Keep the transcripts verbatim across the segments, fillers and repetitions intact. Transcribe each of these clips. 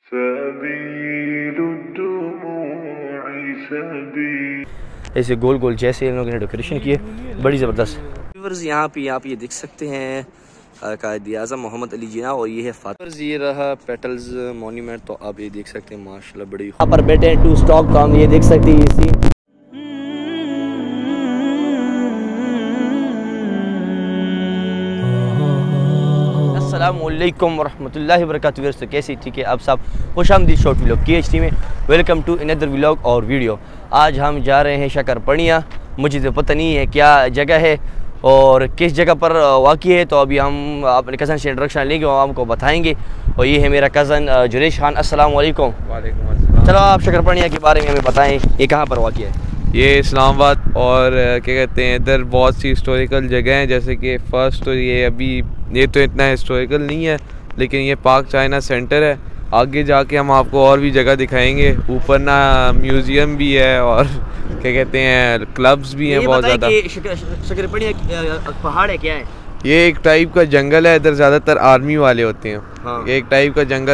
ऐसे गोल गोल जैसे इन लोगों ने डेकोरेशन की है, बड़ी ज़बरदस्त। व्यूअर्स यहाँ पे आप ये देख सकते हैं कायद-ए-आज़म मोहम्मद अली जिना, और ये है फातिमा। ये रहा पेटल्स मॉन्यूमेंट, तो आप ये देख सकते हैं माशाल्लाह बड़ी। यहाँ पर बैठे हैं टू स्टॉक काम, ये देख सकते हैं इसी। अस्सलामुअलैकुम वरहमतुल्लाहि वबरकातुहू। तो कैसी ठीक है आप सब, खुश आमदीद शॉर्ट व्लॉग के एच टी में। वेलकम टू अनदर व्लॉग और वीडियो। आज हम जा रहे हैं शकरपणिया। मुझे तो पता नहीं है क्या जगह है और किस जगह पर वाक़ई है, तो अभी हम अपने कज़न से इंट्रोडक्शन लेंगे और आपको बताएंगे। और ये है मेरा कज़न जुरेश खान। अस्सलाम वालेकुम। वालेकुम अस्सलाम। चलो आप शकरपणिया के बारे में हमें बताएं, ये कहाँ पर वाक़ई है? ये इस्लामाबाद और क्या कहते हैं, इधर बहुत सी हिस्टोरिकल जगह हैं। जैसे कि फ़र्स्ट तो ये अभी ये तो इतना हिस्टोरिकल नहीं है, लेकिन ये पाक चाइना सेंटर है। आगे जाके हम आपको और भी जगह दिखाएंगे। ऊपर ना म्यूज़ियम भी है और क्या कहते हैं क्लब्स भी हैं बहुत ज़्यादा। शकरपणिया पहाड़ है क्या है? ये एक टाइप का जंगल है, इधर ज़्यादातर आर्मी वाले होते हैं। हाँ। ये एक टाइप का जंगल है।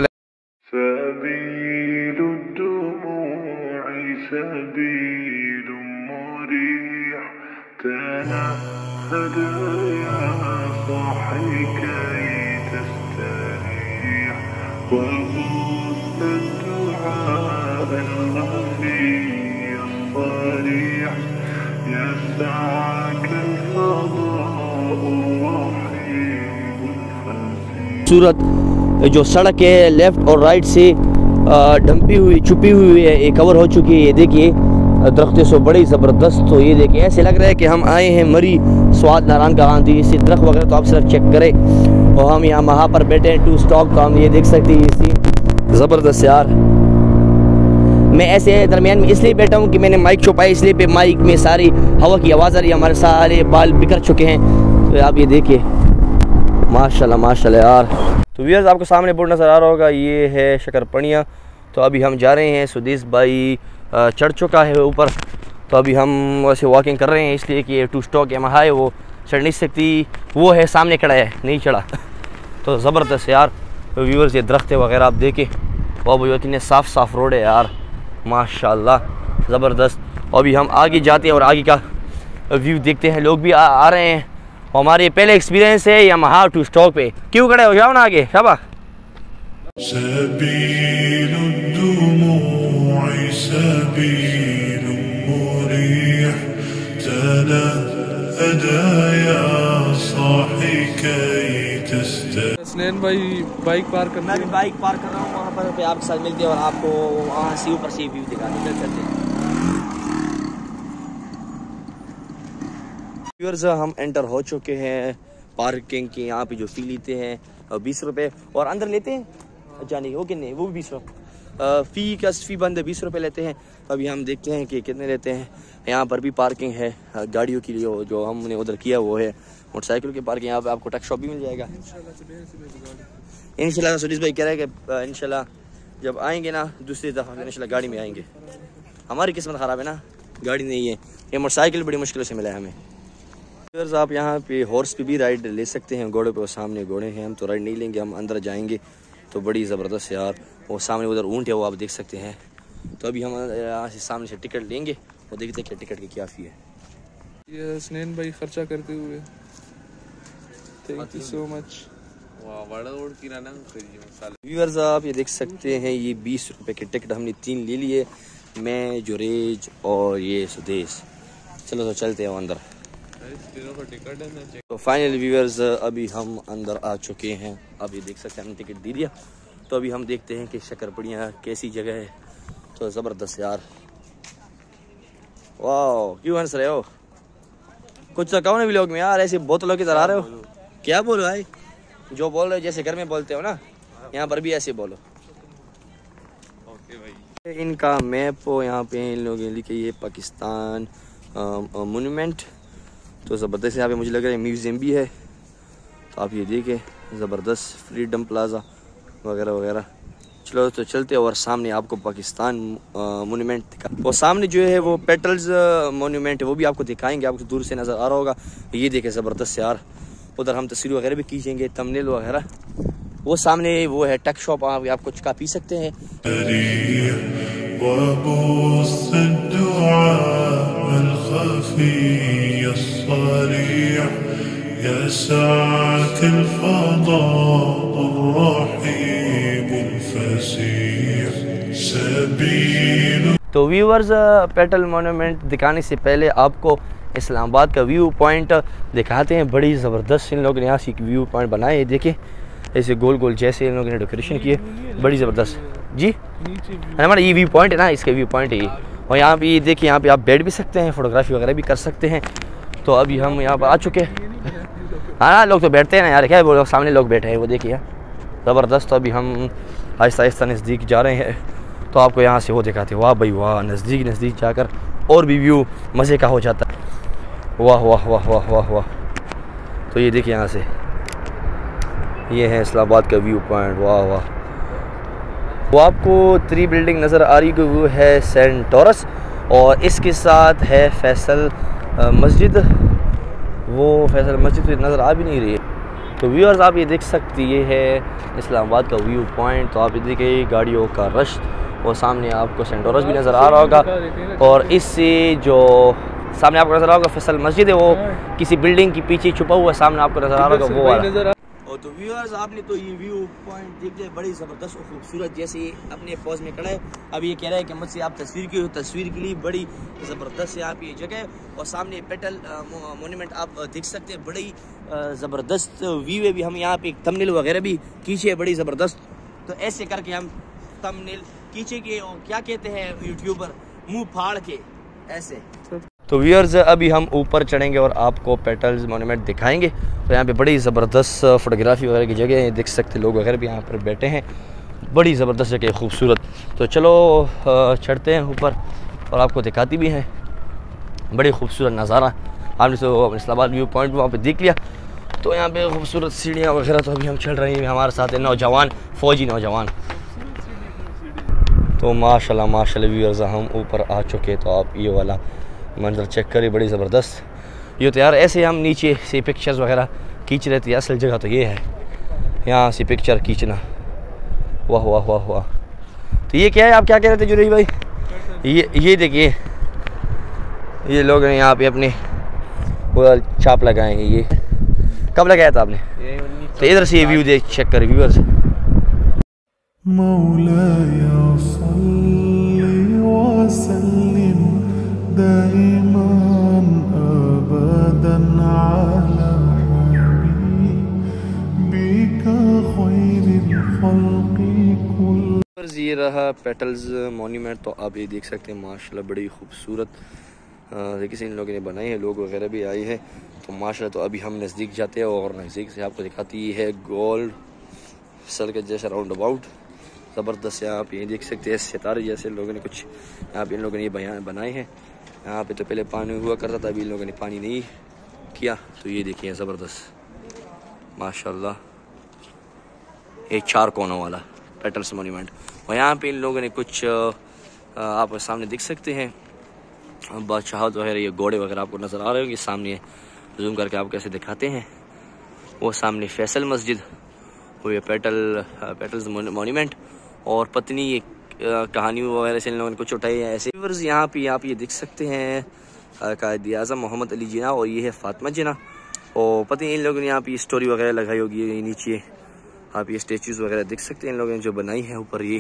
सूरत जो सड़क है लेफ्ट और राइट से ढंपी हुई छुपी हुई है, ये कवर हो चुकी है। ये देखिए दरख्तें सो बड़ी ज़बरदस्त। तो ये देखिए ऐसे लग रहा है कि हम आए हैं मरी स्वाद नारायण का आंधी। इससे दरख्त वगैरह तो आप सिर्फ चेक करें। और हम यहाँ वहाँ पर बैठे हैं टू स्टॉक का, हम ये देख सकते हैं इसी ज़बरदस्त यार। मैं ऐसे दरमियान में इसलिए बैठा हूँ कि मैंने माइक छुपाया, इसलिए पे माइक में सारी हवा की आवाज़ आ रही है, हमारे सारे बाल बिखर चुके हैं। तो आप ये देखिए माशाल्लाह माशाल्लाह यार। तो व्यूअर्स आपको सामने बोर्ड नज़र आ रहा होगा, ये है शकरपणिया। तो अभी हम जा रहे हैं, सुदेश भाई चढ़ चुका है ऊपर। तो अभी हम वैसे वॉकिंग कर रहे हैं, इसलिए कि ये टू स्टॉक यहाँ है, वो चढ़ नहीं सकती, वो है सामने खड़ा है, नहीं चढ़ा। तो ज़बरदस्त यार। तो व्यूअर्स ये दरख्तें वगैरह आप देखें, वाह भाई कितने साफ़ साफ़ रोड है यार, माशाल्लाह ज़बरदस्त। अभी हम आगे जाते हैं और आगे का व्यू देखते हैं। लोग भी आ, आ रहे हैं। हमारे पहले एक्सपीरियंस है या महा टू स्टॉक पे। क्यों खड़े हो जाओ ना आगे शाबा। हसनैन भाई बाइक पार्क करना। मैं भी बाइक पार्क कर रहा हूँ वहाँ पर, पे आपके साथ मिलते हैं और आपको वहाँ से ऊपर से व्यू दिखाते हैं। चलते हैं व्यूअर्स, हम एंटर हो चुके हैं पार्किंग की। यहाँ पे जो फ़ी लेते हैं बीस रुपये और अंदर लेते हैं जाने वो कितने, वो भी बीस रुपये फ़ी का फ़ी बंद है, बीस रुपये लेते हैं। अभी हम देखते हैं कि कितने लेते हैं। यहाँ पर भी पार्किंग है गाड़ियों के लिए, जो हमने उधर किया वो है मोटरसाइकिल की पार्किंग। यहाँ पे आपको टक शॉप भी मिल जाएगा इंशाल्लाह। सुरेश भाई कह रहे हैं कि इंशाल्लाह जब आएंगे ना दूसरी दफ़ा इंशाल्लाह गाड़ी में आएंगे। हमारी किस्मत ख़राब है ना, गाड़ी नहीं है, ये मोटरसाइकिल बड़ी मुश्किल से मिला है हमें। आप यहाँ पे हॉर्स पे भी राइड ले सकते हैं, घोड़े पे, वो सामने घोड़े हैं। हम तो राइड नहीं लेंगे, हम अंदर जाएंगे। तो बड़ी ज़बरदस्त यार, वो सामने उधर ऊँट है, वो आप देख सकते हैं। तो अभी हम यहाँ से सामने से टिकट लेंगे और देखते हैं कि टिकट की क्या फ़ी है। ये हसनैन भाई खर्चा करते हुए, thank you so much. Viewers आप ये देख सकते हैं, ये बीस रुपए के टिकट हमने तीन ले लिए, मैं जुरेज और ये सुदेश। चलो तो चलते हैं अंदर। तो फाइनल व्यूअर्स अभी हम अंदर आ चुके हैं। अब ये देख सकते हैं हमने टिकट दे दिया। तो अभी हम देखते हैं कि शकरपणिया कैसी जगह है। तो ज़बरदस्त यार, वाह। क्यों हंस रहे हो? कुछ तो कहो ना व्लॉग में यार, ऐसे बोतलों की तरह आ रहे हो। क्या बोलो भाई, जो बोल रहे हो जैसे घर में बोलते हो ना, यहाँ पर भी ऐसे बोलो। ओके भाई। इनका मैप हो यहाँ पे इन लोगों ने लिखे, ये पाकिस्तान मोन्यूमेंट। तो ज़बरदस्त यहाँ पे मुझे लग रहा है म्यूज़ियम भी है। तो आप ये देखें ज़बरदस्त, फ्रीडम प्लाजा वगैरह वगैरह। चलो तो चलते और सामने आपको पाकिस्तान मोन्यूमेंट दिखा। और सामने जो है वो पेटल्स मोन्यूमेंट है, वो भी आपको दिखाएंगे, आपको दूर से नज़र आ रहा होगा। ये देखें ज़बरदस्त यार। उधर हम तस्वीर वगैरह भी खींचेंगे, थंबनेल वगैरह। वो सामने वो है टेक शॉप, आप, आप कुछ का पी सकते हैं। तो व्यूअर्स, पेटल मोन्यूमेंट दिखाने से पहले आपको इस्लामाबाद का व्यू पॉइंट दिखाते हैं। बड़ी ज़बरदस्त इन लोगों ने यहाँ से व्यू पॉइंट बनाए, देखें ऐसे गोल गोल जैसे इन लोगों ने डेकोरेशन किए, बड़ी ज़बरदस्त जी। हमारा ये व्यू पॉइंट है ना, इसका व्यू पॉइंट है ये। और यहाँ पे ये देखिए, यहाँ पे आप बैठ भी सकते हैं, फ़ोटोग्राफी वगैरह भी कर सकते हैं। तो अभी हम यहाँ पर आ चुके हैं। हाँ, लोग तो बैठते हैं ना यार, क्या है वो लोग सामने लोग बैठे हैं, वो देखिए ज़बरदस्त। तो अभी हम आहिस्ता आहिस्ता नज़दीक जा रहे हैं, तो आपको यहाँ से वो दिखाते हैं। वाह भाई वाह, नज़दीक नज़दीक जाकर और भी व्यू मज़े का हो जाता है। वाह वाह वाह वाह वाह वाह। तो ये देखिए यहाँ से, ये है इस्लामाबाद का व्यू पॉइंट। वाह वाह। वो आपको थ्री बिल्डिंग नज़र आ रही है, वो है सेंट टॉरस, और इसके साथ है फैसल मस्जिद। वो फैसल मस्जिद तो नज़र आ भी नहीं रही है। तो व्यूअर्स, आप ये देख सकते, ये है इस्लामाबाद का व्यू पॉइंट। तो आप ये देखिए गाड़ियों का रश, और सामने आपको सेंट टॉरस भी नज़र आ रहा होगा, और इससे जो सामने आपको नज़र आ होगा फैसल मस्जिद है, वो किसी बिल्डिंग के पीछे छुपा हुआ सामने आपको नज़र आ रहा होगा, वो वाला। और तो व्यूअर्स, आपने तो ये व्यू पॉइंट देख लिया, बड़ी ज़बरदस्त और खूबसूरत। जैसे अपने पॉज में खड़ा है, अब ये कह रहा है कि मुझसे आप तस्वीर की हो, तस्वीर के लिए बड़ी ज़बरदस्त है आप ये जगह। और सामने पेटल मोन्यूमेंट आप देख सकते हैं, बड़ी ज़बरदस्त व्यू है। भी हम यहाँ पे थंबनेल वगैरह भी खींचे, बड़ी ज़बरदस्त। तो ऐसे करके हम थंबनेल खींचेंगे, और क्या कहते हैं यूट्यूबर, मुँह फाड़ के ऐसे। तो व्यूअर्स, अभी हम ऊपर चढ़ेंगे और आपको पेटल्स मोन्यूमेंट दिखाएंगे। तो यहाँ पे बड़ी ज़बरदस्त फ़ोटोग्राफी वगैरह की जगह है, देख सकते लोग वगैरह भी यहाँ पर बैठे हैं, बड़ी ज़बरदस्त जगह, खूबसूरत। तो चलो चढ़ते हैं ऊपर और आपको दिखाती भी हैं, बड़ी खूबसूरत नज़ारा। आपने तो इस्लामाबाद व्यू पॉइंट वहाँ पर देख लिया। तो यहाँ पे खूबसूरत सीढ़ियाँ वगैरह। तो अभी हम चढ़ रहे हैं, हमारे साथ है नौजवान, फ़ौजी नौजवान। तो माशाल्लाह माशाल्लाह व्यूअर्स, हम ऊपर आ चुके। तो आप ये वाला मंजर चेक करिए, बड़ी ज़बरदस्त। ये तो यार ऐसे हम नीचे से पिक्चर्स वगैरह खींच रहे थे, असल जगह तो ये है, यहाँ से पिक्चर खींचना। वाह वाह वाह वाह। तो ये क्या है, आप क्या कह रहे थे जुरैई भाई? ये ये देखिए, ये लोग हैं यहाँ पे अपने वो छाप लगाए हैं। ये कब लगाया था आपने? तो इधर से ये व्यू देख चेक करें व्यूअर्स। ये रहा पेटल्स मोन्यूमेंट। तो आप ये देख सकते हैं माशाल्लाह, बड़ी खूबसूरत तरीके से इन लोगों ने बनाई है, लोग वगैरह भी आए हैं। तो माशाल्लाह, तो अभी हम नज़दीक जाते हैं और नज़दीक से आपको दिखाती है गोल्ड सर्कल जैसा राउंड अबाउट, ज़बरदस्त। यहाँ आप ये देख सकते हैं सितारे जैसे लोगों ने कुछ यहाँ पे इन लोगों ने ये बयान बनाए हैं। यहाँ पे तो पहले पानी हुआ करता था, अभी इन लोगों ने पानी नहीं किया। तो ये देखिए ज़बरदस्त माशाल्लाह, ये चार कोनों वाला पेटल्स मोन्यूमेंट। और यहाँ पे इन लोगों ने कुछ आप सामने देख सकते हैं बादशाहत वगैरह, ये घोड़े वगैरह आपको नज़र आ रहे होंगे सामने, जूम करके आपको कैसे दिखाते हैं। वो सामने फैसल मस्जिद, वो ये पेटल पेटल्स मोन्यूमेंट, और पत्नी ये कहानी वगैरह से इन लोगों ने कुछ उठाई है ऐसे। यहाँ पे आप ये देख सकते हैं कायद आज़म मोहम्मद अली जिना, और ये है फातिमा जिना। और पत्नी इन लोगों ने यहाँ पे स्टोरी वगैरह लगाई होगी, नीचे आप ये स्टेचूज़ वगैरह देख सकते हैं इन लोगों ने जो बनाई है ऊपर, ये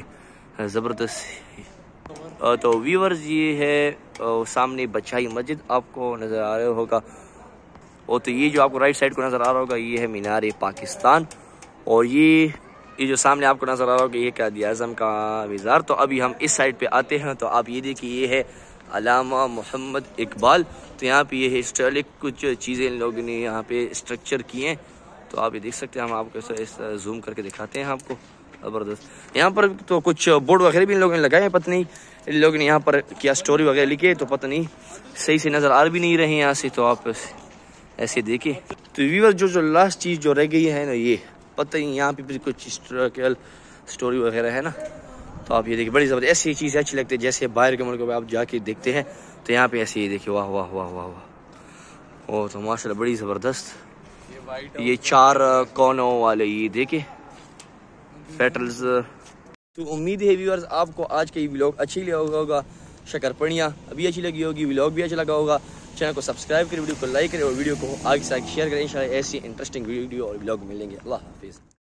ज़बरदस्त। तो व्यूअर्स, ये है सामने बचाई मस्जिद आपको नज़र आ रहा होगा। और तो ये जो आपको राइट साइड को नज़र आ रहा होगा, ये है मीनार पाकिस्तान। और ये ये जो सामने आपको नज़र आ रहा होगा, ये कायद आज़म का मीज़ार। तो अभी हम इस साइड पे आते हैं। तो आप ये देखिए, ये है अल्लामा मोहम्मद इकबाल। तो यहाँ पे ये हिस्टोरिक कुछ चीज़ें इन लोगों ने यहाँ पे स्ट्रक्चर किए हैं। तो आप ये देख सकते हैं, हम आपको इस जूम करके दिखाते हैं आपको, ज़बरदस्त। यहाँ पर तो कुछ बोर्ड वगैरह भी इन लोगों ने लगाए हैं, पता नहीं इन लोगों ने यहाँ पर क्या स्टोरी वगैरह लिखी है, तो पता नहीं सही से नज़र आ भी नहीं रहे यहाँ से। तो आप ऐसे देखिए। तो व्यूअर, जो जो लास्ट चीज़ जो रह गई है ना, ये पता नहीं यहाँ पे भी कुछ हिस्टोरिकल स्टोरी वगैरह है ना। तो आप ये देखिए, बड़ी ज़बरदस्त ऐसी चीज़ें अच्छी लगती है, जैसे बाहर के मुल्कों में आप जाके देखते हैं। तो यहाँ पे ऐसे ही देखिए, वाह वाह वाह वाह वाह। ओ तो माशाल्लाह, बड़ी ज़बरदस्त। ये चार कोनों वाले, ये देखिए पेटल्स। तो उम्मीद है व्यूअर्स आपको आज का ये व्लॉग अच्छी लगा होगा। शक्करपनिया अभी अच्छी लगी होगी, व्लॉग भी अच्छा लगा होगा। चैनल को सब्सक्राइब करें, वीडियो को लाइक करें और वीडियो को आगे से आगे शेयर करें। इंशाल्लाह ऐसी इंटरेस्टिंग वीडियो और व्लॉग मिलेंगे। अल्लाह हाफिज़।